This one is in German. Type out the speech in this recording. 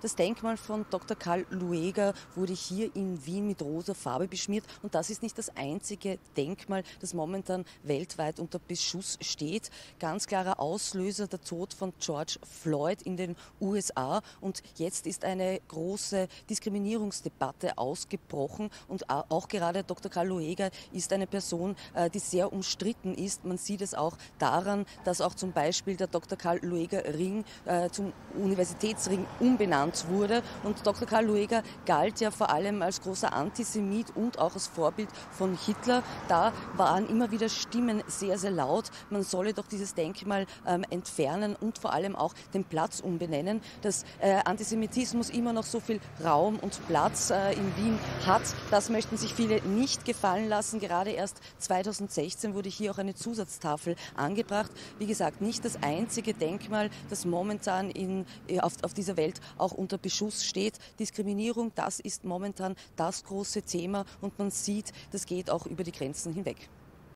Das Denkmal von Dr. Karl Lueger wurde hier in Wien mit rosa Farbe beschmiert. Und das ist nicht das einzige Denkmal, das momentan weltweit unter Beschuss steht. Ganz klarer Auslöser der Tod von George Floyd in den USA. Und jetzt ist eine große Diskriminierungsdebatte ausgebrochen. Und auch gerade Dr. Karl Lueger ist eine Person, die sehr umstritten ist. Man sieht es auch daran, dass auch zum Beispiel der Dr. Karl Lueger Ring zum Universitätsring umbenannt wurde. Und Dr. Karl Lueger galt ja vor allem als großer Antisemit und auch als Vorbild von Hitler. Da waren immer wieder Stimmen sehr, sehr laut. Man solle doch dieses Denkmal entfernen und vor allem auch den Platz umbenennen. Dass Antisemitismus immer noch so viel Raum und Platz in Wien hat, das möchten sich viele nicht gefallen lassen. Gerade erst 2016 wurde hier auch eine Zusatztafel angebracht. Wie gesagt, nicht das einzige Denkmal, das momentan auf dieser Welt auch unter Beschuss steht. Diskriminierung, das ist momentan das große Thema und man sieht, das geht auch über die Grenzen hinweg.